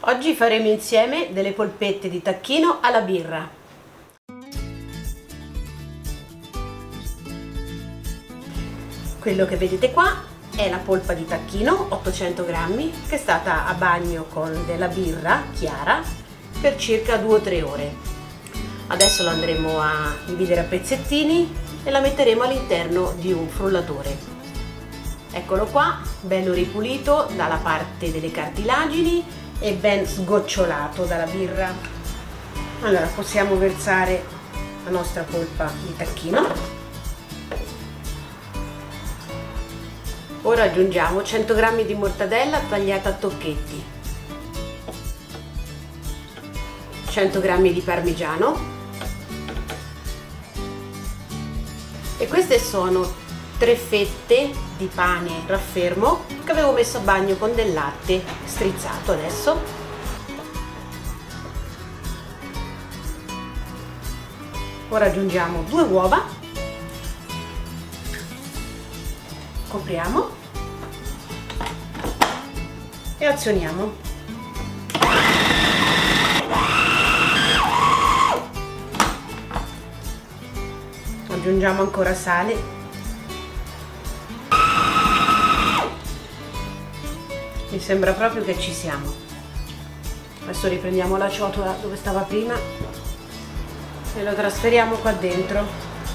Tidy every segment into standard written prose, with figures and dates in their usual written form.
Oggi faremo insieme delle polpette di tacchino alla birra. Quello che vedete qua è la polpa di tacchino, 800 grammi, che è stata a bagno con della birra chiara per circa 2 o 3 ore. Adesso la andremo a dividere a pezzettini e la metteremo all'interno di un frullatore. Eccolo qua, bello ripulito dalla parte delle cartilagini e ben sgocciolato dalla birra. Allora possiamo versare la nostra polpa di tacchino. Ora aggiungiamo 100 g di mortadella tagliata a tocchetti, 100 g di parmigiano e queste sono 3 fette di pane raffermo che avevo messo a bagno con del latte strizzato. Adesso ora aggiungiamo 2 uova, copriamo e azioniamo. Aggiungiamo ancora sale. Mi sembra proprio che ci siamo. Adesso riprendiamo la ciotola dove stava prima e lo trasferiamo qua dentro.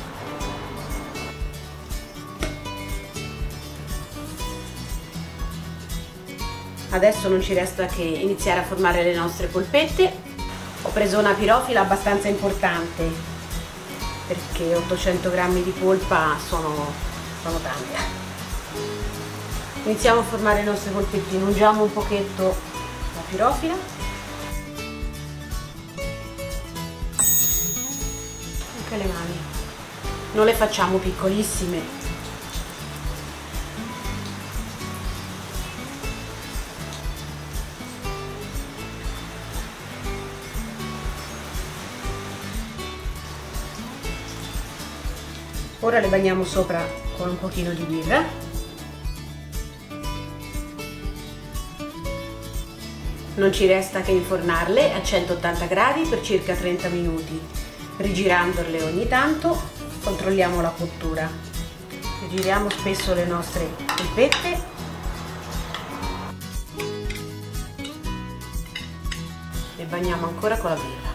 Adesso non ci resta che iniziare a formare le nostre polpette. Ho preso una pirofila abbastanza importante perché 800 g di polpa sono tante. Iniziamo a formare le nostre polpettine. Ungiamo un pochetto la pirofila. Anche le mani. Non le facciamo piccolissime. Ora le bagniamo sopra con un pochino di birra. Non ci resta che infornarle a 180 gradi per circa 30 minuti. Rigirandole ogni tanto, controlliamo la cottura. Giriamo spesso le nostre polpette. Le bagniamo ancora con la birra.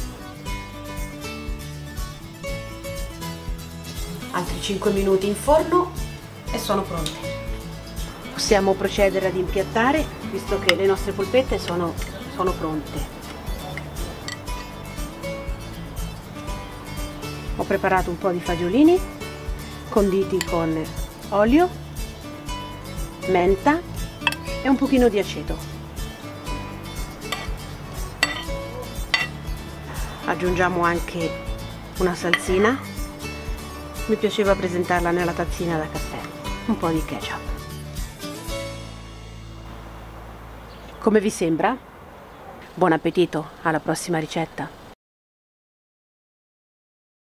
Altri 5 minuti in forno e sono pronte. Possiamo procedere ad impiattare, visto che le nostre polpette sono pronte. Ho preparato un po' di fagiolini conditi con olio, menta e un pochino di aceto. Aggiungiamo anche una salsina. Mi piaceva presentarla nella tazzina da caffè, un po' di ketchup. Come vi sembra? Buon appetito, alla prossima ricetta!